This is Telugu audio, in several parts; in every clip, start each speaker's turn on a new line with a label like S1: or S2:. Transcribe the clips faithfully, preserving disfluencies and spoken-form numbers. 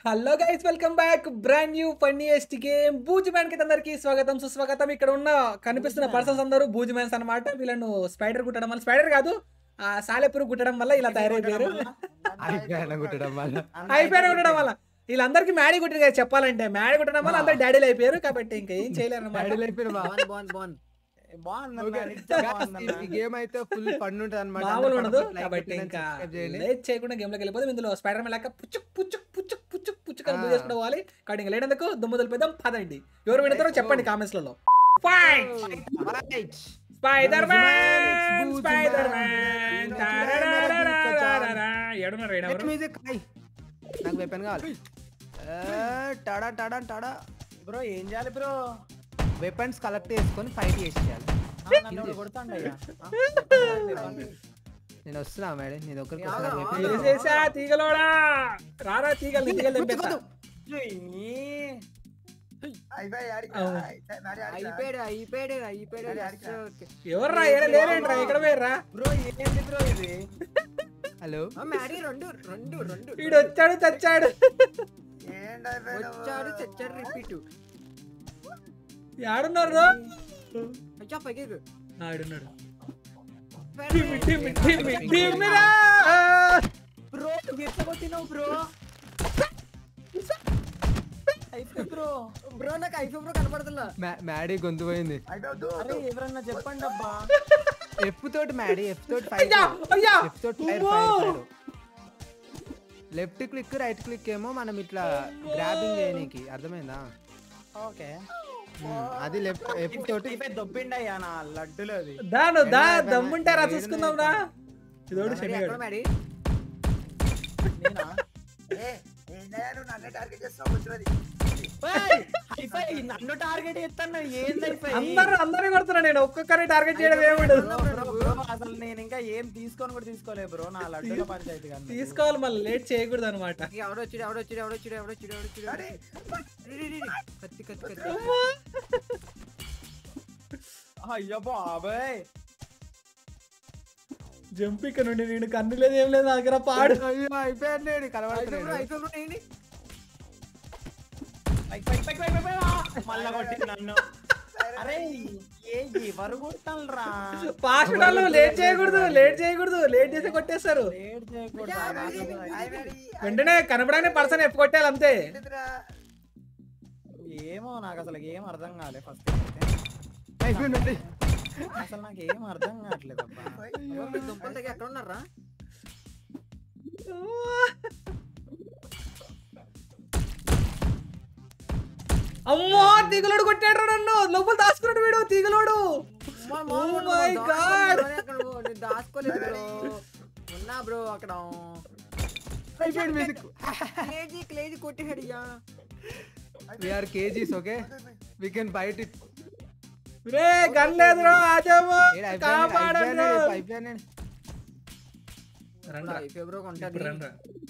S1: Hello guys welcome back brand new funniest game బూజ్ మ్యాన్ కి అందరికి స్వాగతం సుస్వాగతం. ఇక్కడ ఉన్న కనిపిస్తున్న పర్సన్స్ అందరూ బూజ్ మ్యాన్స్ అన్నమాట. వీళ్ళను స్పైడర్ కుట్టడం వల్ల స్పైడర్ కాదు ఆ సాలెపురు కుట్టడం వల్ల ఇలా తయారైపోయారు.
S2: అయిపోయాను కుట్టడం వల్ల
S1: అయిపోయారు కుట్టడం వల్ల వీళ్ళందరికీ మ్యాడీ కుట్టారు కదా చెప్పాలంటే. మ్యాడీ కుట్టడం వల్ల అందరు డాడీలు అయిపోయారు కాబట్టి ఇంకా ఏం చేయలేరు అన్నమాట.
S2: ఈ గేమ్ అయితే ఫుల్ ఫన్ ఉంటుంది అనమాట.
S1: మామూలు ఉండదు కాబట్టి ఇంకా లేట్ చేయకుండా గేమ్ లోకి వెళ్ళిపోతే ఇందులో స్పైడర్ మ్యాన్ లెక్క పుచ్చుక్ పుచ్చుక్ పుచ్చుక్ పుచ్చుక్ పుచ్చుక్ పూజ చేసుకోవడం పోవాలి. కాబట్టి ఇంకా లేనందుకు దుమ్ము దులిపేద్దాం పదండి. ఎవరు వింటారో చెప్పండి కామెంట్స్ లలో. స్పైడర్ మ్యాన్ స్పైడర్ మ్యాన్ ఏడున్నారు
S2: మ్యూజిక్ నాకు వెపన్ కావాలి. టడా టడా టడా
S3: బ్రో ఏం చేయాలి బ్రో?
S2: వెపన్స్ కలెక్ట్ చేసుకొని ఫైట్ చేసేయాలి. నేను వస్తున్నా మేడం నేను ఒకరికి
S1: తీగలోడా రారా తీగలు తీగలు తెంపేస్తా. ఎవర్రా ఏడ లేరేంట్రా ఇక్కడ పోయారా?
S3: బ్రో ఏంది బ్రో ఇది?
S2: హలో
S4: మ్యాడీ రెండు రెండు రెండు
S1: వీడు వచ్చాడు చచ్చాడు
S4: వచ్చాడు చచ్చాడు రిపీట్.
S1: ఆడున్నారు
S4: అచ్చా పైకి
S1: ఆడున్నాడు.
S3: బ్రో నువ్వు ఎట్లా కొట్టినావు బ్రో? అయిపోయి బ్రో
S4: బ్రో నాకు ఐఫో బ్రో కనపడుతుందా?
S2: మ్యాడీ గొంతు పోయింది.
S3: అరే ఎవరన్నా చెప్పండి అబ్బా.
S2: ఎఫ్ తోటి మ్యాడీ ఎఫ్ తోటి ఫైర్ ఎఫ్ తోటి fire fire left click right click ఏమో మనం ఇట్లా గ్రాబింగ్ చేయనీకి అర్థమైందా?
S3: ఓకే
S2: అది లెఫ్ట్ ఎఫ్ తోటి
S3: దొబ్బిండయ్యా నా లడ్డులో అది.
S1: దాను దా దమ్ముంటే రా చూసుకుందాం రా. ఇదోడు
S4: ఎక్కడ మ్యాడీ?
S3: నేనా నన్ను టార్గెట్ చేస్తాను. ఏంది
S1: అందరూ అందరూ కొడుతున్నా నేను ఒక్కొక్కరిని టార్గెట్ చేయడం ఏముండదు.
S3: అసలు నేను ఇంకా ఏం తీసుకొని కూడా తీసుకోలేదు బ్రో నా లడ్డులో పంచాయతీ కానీ.
S1: తీసుకోవాలి మళ్ళీ లేట్ చేయకూడదు అనమాట.
S4: ఎవడొచ్చాడు ఎవడొచ్చాడు ఎవడొచ్చాడు ఎవడొచ్చాడు ఎవడొచ్చాడు కత్తి కత్తి కత్తి.
S3: అయ్యో బాబాయ్
S1: జంప్ ఇక్కడ నుండి నేను కన్ను లేదు ఏం లేదు నా దగ్గర పాడు.
S2: అయ్యో అయిపోయాడు కలవడుతున్నాడు.
S4: ఐఫో బ్రో ఏంటి
S3: మళ్ళా కొట్టి నన్ను. అరే ఏ ఎవరు కొట్టాలరా?
S1: ఫాస్ట్ వాళ్ళు లేట్ చేయకూడదు లేట్ చేయకూడదు లేట్ చేసి కొట్టేస్తారు.
S3: లేట్ చేయకూడదు.
S1: వెంటనే కనపడనే పర్సన్ ఎప్పు కొట్టాలి అంతే.
S3: ఏమో నాకు అసలు ఏం అర్థం కాలే ఫస్ట్.
S2: అయిపోయింది
S3: అసలు నాకు ఏం అర్థం కావట్లేదు అబ్బా.
S4: దుంపల దగ్గర ఎక్కడ ఉన్నారా?
S1: అమ్మో తీగలోడు కొట్టాడు నన్ను. లోపల దాచుకున్నాడు వీడు తీగలోడు. మై గాడ్
S4: దాచుకోలేదు బ్రో. ఉన్నా బ్రో అక్కడ క్లేజీ క్లేజీ కొట్టేసాడు. ఇయ్యా
S2: we are kgs okay we can fight it.
S1: Ray gun లేదురా ఆజాము కాపాడండి.
S2: అయిపోయాను
S1: రండి
S4: ఐఫో బ్రో కొంటాడు.
S1: రండి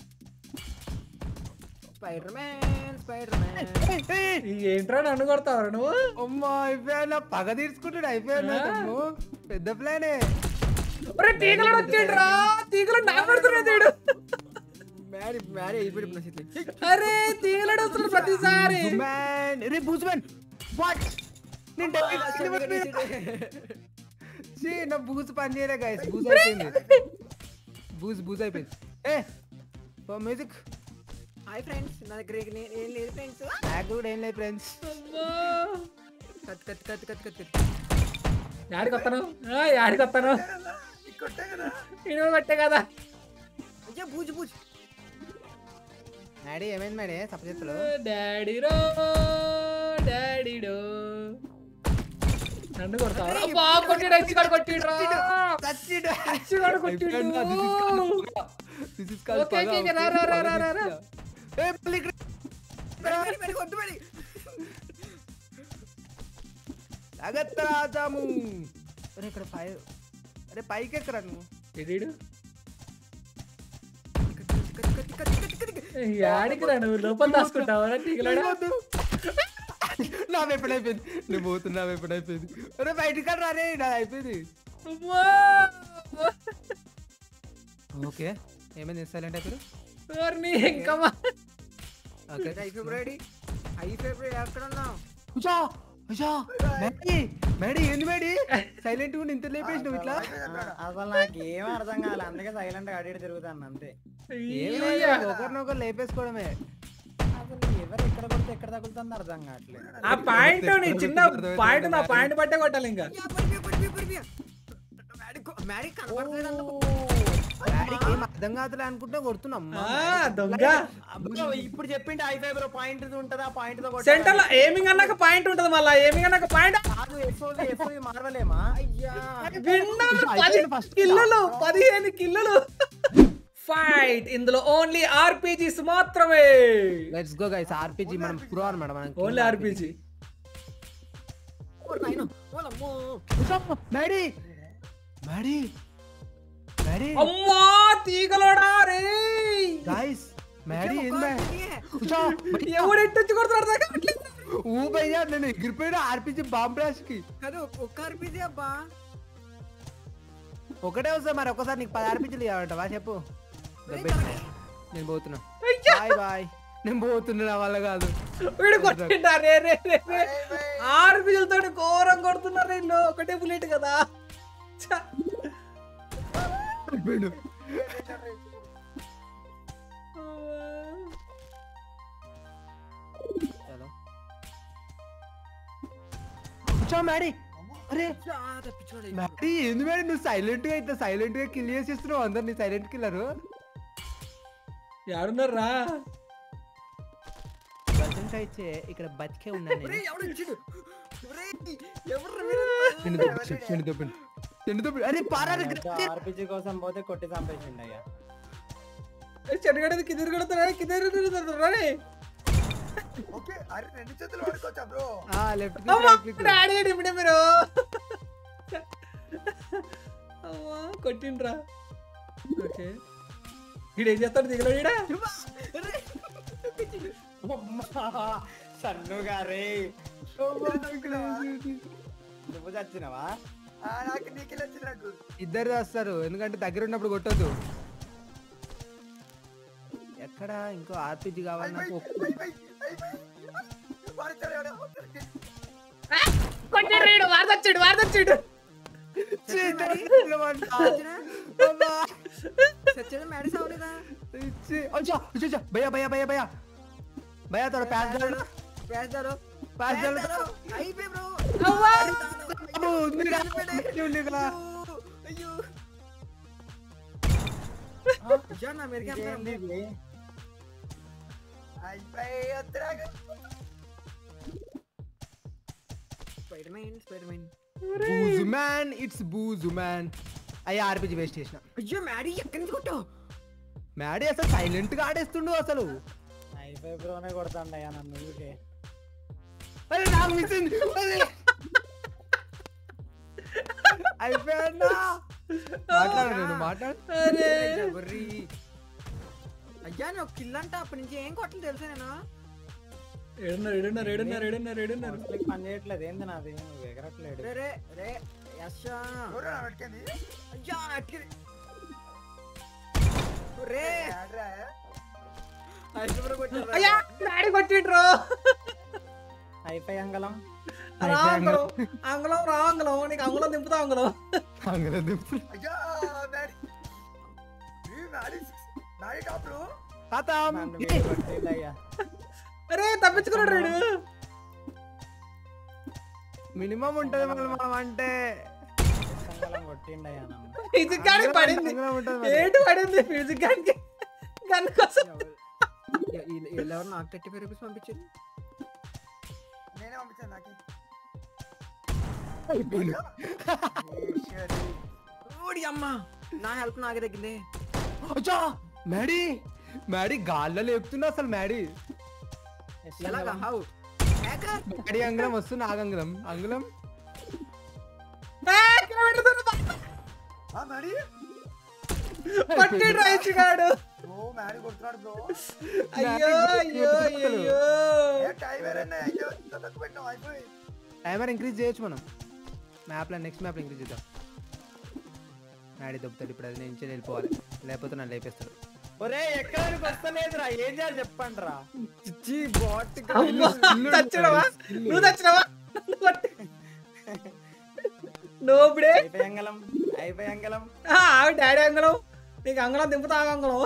S4: స్పైడర్ మ్యాన్ స్పైడర్ మ్యాన్
S1: ఏంట్రా నన్ను కొడతావు నువ్వు?
S2: అమ్మా అయిపోయాను పగ తీర్చుకుంటాడు. అయిపోయాను పెద్ద ప్లానే.
S1: తీగలోడు వచ్చాడురా. తీగలోడు నా పెడుతున్నాడు.
S4: మ్యారీ మ్యారీ అయిపోయి.
S1: అరే తీగలోడు వస్తున్నాడు ప్రతిసారి.
S2: రే బూజ్మన్ వాట్ నేను నా బూజ్ పని చేయలే గైస్. బూజ్ అయిపోయింది బూజ్ బూజ్ అయిపోయింది. ఏ మ్యూజిక్.
S4: హాయ్ ఫ్రెండ్స్ నా దగ్గర ఏం లేదు ఫ్రెండ్స్.
S2: నాకు కూడా ఏం లేదు ఫ్రెండ్స్.
S4: కత్ కత్ కత్ కత్ కత్
S1: యాడికి వస్తాను యాడికి వస్తాను ఇనుగు కొట్టే కదా.
S4: అయ్యా బూజ్ బూజ్
S2: డాడీ ఏమైంది మేడే సపరేట్లో?
S1: డాడీ రో డాడీ డో నన్ను కొడతావా? అబ్బా కొట్టిడు ఎచ్చిగాడు కొట్టిడు రా. ఎచ్చిగాడు కొట్టిడు.
S2: This is called
S1: okay okay రా రా రా రా రా.
S2: ఏ మళ్ళీ ఇక్కడ
S4: మేరీ మేరీ కొట్టు మేరీ.
S2: అగత్తరా జాము. అరే ఇక్కడ ఫైర్. అరే పైకి ఎక్కరా నువ్వు?
S1: ఎడీడు యాడికి రా నువ్వు? లోపల దాచుకుంటావా తీగలాడా?
S2: నా వెపన్ అయిపోయింది. నువ్వు పోతున్నా వెపన్ అయిపోయింది. అరే బయటికి రా రే నా అయిపోయింది. ఓకే ఏమైంది సైలెంట్ అయిపోయారు?
S1: ఇంకా
S2: okay
S4: hi February hi February ఎక్కడ ఉన్నావు?
S2: ఉషా ఉషా మేడీ మేడీ ఏంది మేడీ సైలెంట్ గా ఇంత లేపేసి నువ్వు ఇట్లా
S3: అసలు నాకు ఏం అర్థం కావాలి, అందుకే సైలెంట్ గా అడిగి తిరుగుతాను అంతే.
S2: ఏం లేదు, ఒకరినొకరు లేపేసుకోవడమే.
S3: అసలు ఎవరు ఎక్కడ కొడితే ఎక్కడ తగులుతుందో అర్థం కావట్లేదు.
S1: ఆ పాయింట్ నీ చిన్న పాయింట్ నా పాయింట్ బట్టే కొట్టాలి ఇంకా.
S4: యా, పడిపోయా, పడిపోయా, పడిపోయా. మ్యాడీ కొ- మ్యాడీ కనపడలేదు అందుకు.
S2: డాడీకి ఏం అర్థం కాదులే అనుకుంటే కొడుతున్నాం.
S1: ఆ, దొంగ
S3: అబ్బో, ఇప్పుడు చెప్పింటే ఐ ఫైవ్ పాయింట్ ఉంటదా, పాయింట్ తో కొట్టాలి.
S1: సెంటర్ లో ఏమింగ్ అన్నాక పాయింట్ ఉంటది, మళ్ళా ఏమింగ్ అన్నాక పాయింట్.
S3: కాదు ఎఫ్ఓవి ఎఫ్ఓవి మార్వలేమా?
S4: అయ్యా
S1: విన్నాం, పది కిల్లులు పదిహేను కిల్లులు. ఫైట్ ఇందులో ఓన్లీ ఆర్పీజీస్ మాత్రమే.
S2: లెట్స్ గో గైస్, ఆర్పీజీ మనం ప్రో అన్నమాట. మనం
S1: ఓన్లీ ఆర్పీజీ.
S4: ఓ నాయనో, ఓలమ్మో.
S2: మ్యాడీ మ్యాడీ మ్యాడీ
S1: అమ్మా తీగలోడా రే.
S2: గైస్ మ్యాడీ ఏంది మ్యాడీ ఉషా
S1: ఎవడు ఎట్టొచ్చి కొడుతున్నాడు దాకా అట్లేదు.
S2: ఊ భయ్యా నేను ఎగిరిపోయినా ఆర్పీజీ బాంబ్ బ్లాస్ట్ కి.
S4: కాదు ఒక్క ఆర్పీజీ అబ్బా.
S2: ఒకటే వస్తా మరి, ఒక్కసారి నీకు పది ఆర్పీజీలు ఇవ్వాలంటవా చెప్పు. నేను పోతున్నా,
S1: అయ్యా.
S2: Bye bye. నేను పోతున్నా, నా వల్ల కాదు.
S1: వీడు కొట్టిండా రే రే రే రే. ఆర్పీజీలతో ఘోరం కొడుతున్నారు వీళ్ళు, ఒకటే బుల్లెట్ కదా. ఛ.
S2: వీడు. చలో. ఉషా మ్యాడీ అరే
S4: ఆ, తప్పించుకోండి.
S2: మ్యాడీ ఏంది మ్యాడీ నువ్వు సైలెంట్ గా అయితే సైలెంట్ గా కిల్ చేసేస్తున్నావు అందరినీ. Silent Keller
S1: ఎవడున్నారా?
S2: ప్రజెంట్ అయితే ఇక్కడ బతికే ఉన్నాను నేను.
S4: ఒరేయ్, ఎవడు వచ్చిండు? ఒరేయ్, ఎవర్రా మీరు?
S2: తిండి దొబ్బించు, తిండి దొబ్బించు, తిండి దొబ్బించు. అరే పారా
S3: ఆర్పీజీ కోసం పోతే కొట్టి చంపేసిండు అయ్యా.
S1: చెట్టుగడది కిదిరి కొడుతున్నా కిదిరి రే.
S5: ఓకే అరే రెండు చేతులు వాడుకోవచ్చా బ్రో?
S2: లెఫ్ట్
S1: అమ్మా డాడీ ఇప్పుడే మీరు. అమ్మా కొట్టిండ్రా. ఓకే వీడు ఏం చేస్తాడు దిగలో వీడా?
S3: సన్నుగా రే, నువ్వు చచ్చినవా?
S5: ఆ, నాకు నీకు వచ్చింది నాకు.
S2: ఇద్దరు చేస్తారు ఎందుకంటే దగ్గర ఉన్నప్పుడు కొట్టొద్దు. ఎక్కడ ఇంకో ఆర్పీజీ కావాలి నాకు.
S1: కొట్టిండ్రు వీడు, వారదొచ్చాడు వారదొచ్చాడు.
S4: సచ్చేదా మ్యాడీ సావలేదా?
S2: భయ్యా భయ్యా భయ్యా భయ్యా భయ్యా తోడ ప్యాస్
S4: వేస్తాడు, వేస్తాడు.
S2: ప్యాస్
S4: అయిపోయి బ్రో. అయ్యో అయ్యా, నా మీదకి వెళ్తారా?
S3: ఏంది?
S5: అయిపోయి వద్దురాగు.
S4: Spider man, spider man.
S2: బూజు మ్యాన్, ఇట్స్ బూజు మ్యాన్. అయ్యా ఆర్పీజీ వేస్ట్ చేసిన.
S4: అయ్యో మ్యాడీ ఎక్కడి నుంచి కొట్టావు?
S2: మ్యాడీ అసలు సైలెంట్ గా ఆడేస్తుండు అసలు.
S3: ఐ ఫైవ్ బ్రోనే కొడతాండి అయ్యా నన్ను ఊరికే.
S2: అరే నాకు మిస్ అయింది. అయిపోయాడా మాట్లాడు, నేను మాట్లాడు.
S1: అరే
S4: గొర్రి. అయ్యా నువ్వు కిల్ అంట అప్పటి నుంచి ఏం కొట్టలు తెలుసా నేను?
S1: ఏడున్నారు ఏడున్నారు ఏడున్నారు ఏడున్నారు ఏడున్నారు.
S3: అసలు పని చేయట్లేదు ఏంది నాది, నువ్వు ఎగరట్లేడు.
S4: రే రే రే యశా.
S5: ఎవరు నా వెనకేంది?
S4: అయ్యా అట్కి రే
S5: ఆడ్రా.
S4: ఐదుగురు కొట్టారు.
S1: అయ్యా డాడీ కొట్టిండ్రు.
S3: అయిపోయి అంగళం.
S1: రాంగులం ఆంగులం రాంగులం నీకు అంగుళం దింపుతా అంగుళం.
S5: అయ్యా డాడీ. ఈ డాడీ డాడీ టాప్ బ్రో.
S2: ఖతం.
S3: నన్ను వీడు కొట్టిండు అయ్యా.
S1: అరే తప్పించుకున్నాడు వీడు.
S2: మినిమం ఉంటది మనం మనం అంటే
S3: అంగళం కొట్టిండు అయ్యా నన్ను.
S1: ఫిజిక్ గానికి పడింది,
S2: అంగుళం ఉంటది మరి.
S1: ఏంటి పడింది ఫిజిక్ గానికి గన్ కోసం.
S4: ఎవరు నాకు థర్టీ ఫైవ్ రూపీస్ పంపించారు?
S5: నేనే పంపించాను నాకు.
S4: ఓడి అమ్మ, నా హెల్ప్ నాకే తగ్గింది.
S2: అచ్చా మ్యాడీ మ్యాడీ గాల్లో లేపుతున్నా అసలు. మ్యాడీ
S4: ఎలాగా హౌ హ్యాకర్?
S2: మ్యాడీ అంగుళం వస్తుంది. ఆగ అంగుళం అంగుళం
S1: ఆ, కిలోమీటర్ దూరం పా-
S5: ఆ డాడీ
S1: పట్టిండ్రు ఐచిగాడు.
S5: బ్రో మ్యాడీ కొడుతున్నాడు బ్రో.
S1: అయ్యో అయ్యో అయ్యో.
S5: ఏ టైం వేరేనే అయ్యో ఇంత తక్కువ పెట్టినావు అయిపోయి.
S2: టైమర్ ఇంక్రీజ్ చేయొచ్చు మనం మ్యాప్లో. నెక్స్ట్ మ్యాప్లో ఇంక్రీజ్ చేద్దాం. మ్యాడీ దొబ్బుతాడు ఇప్పుడు, అది నేను వెళ్ళిపోవాలి లేకపోతే నన్ను లేపేస్తాడు.
S3: ఒరే ఎక్కడానికి వస్తలేదురా ఏం చేయాలి చెప్పండి రా
S2: చిచ్చి బాట్
S1: అమ్మా, చచ్చినవా నువ్వు చచ్చినవా నోబడే
S3: అయిపోయి అంగళం అయిపోయి అంగళం
S1: ఆవి డాడీ అంగళం నీకు అంగళం దింపుతా అంగళం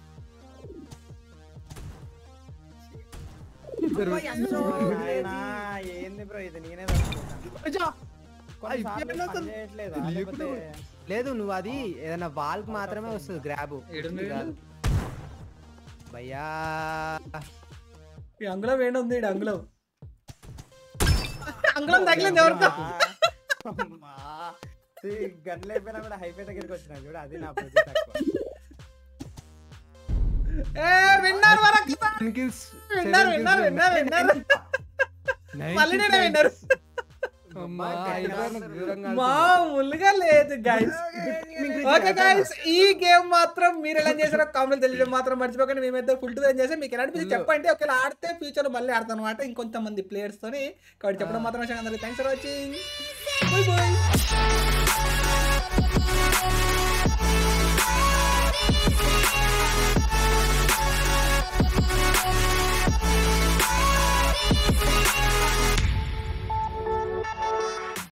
S3: నాయనా, ఏంది బ్రో ఇది నేనే తట్టుకున్నా. కొన్నిసార్లు పని చేయట్లేదా? లేకపోతే
S2: లేదు నువ్వు అది ఏదైనా వాల్ మాత్రమే వస్తుంది గ్రాబ్
S1: ఏడుంది వీడు?
S2: భయ్యా
S1: ఈ అంగుళం ఏంటి ఈడు అంగుళం అంగుళం తగిలింది ఎవరితో
S3: అమ్మా. ఈ గన్లు అయిపోయినా కూడా హైపే దగ్గరికి వచ్చినా చూడు అది నా ప్రతి తక్కువ.
S1: ఏ విన్నారు వరకు విన్నారు విన్నారు విన్నారు విన్నారు మళ్ళీ నేను విన్నారు మామూలుగా లేదు గైస్. ఓకే గైస్, ఈ గేమ్ మాత్రం మీరు ఎలా చేసారో కామెంట్ తెలియడం మాత్రం మర్చిపోకండి. మేమైతే ఫుల్ టు ఎంజాయ్ చేసాం. మీకు ఎలా అనిపించి చెప్పండి. ఒకవేళ ఆడితే ఫ్యూచర్ లో మళ్ళీ ఆడతాను అనమాట ఇంకొంతమంది ప్లేయర్స్ తోని. కాబట్టి చెప్పడం మాత్రం అందరికీ thanks for watching. Bye by.